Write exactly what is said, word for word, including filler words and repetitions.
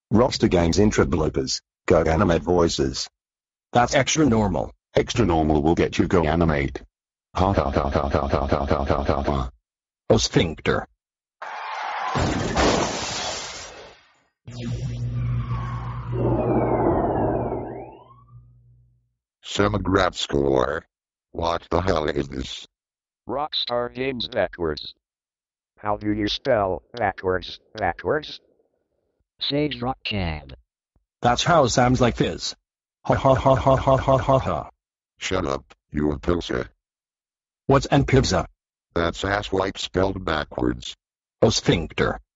Rockstar Games intro bloopers. GoAnimate voices. That's extra normal. Extra normal will get you GoAnimate. Ha ha ha ha ha ha ha ha ha ha ha. O sphincter. Semograph score. What the hell is this? Rockstar Games backwards. How do you spell backwards, backwards? Sage Rock Cab. That's how it sounds like this. Ha ha ha ha ha ha ha ha. Shut up, you a pilsa. What's an pizza? That's asswipe spelled backwards. O sphincter.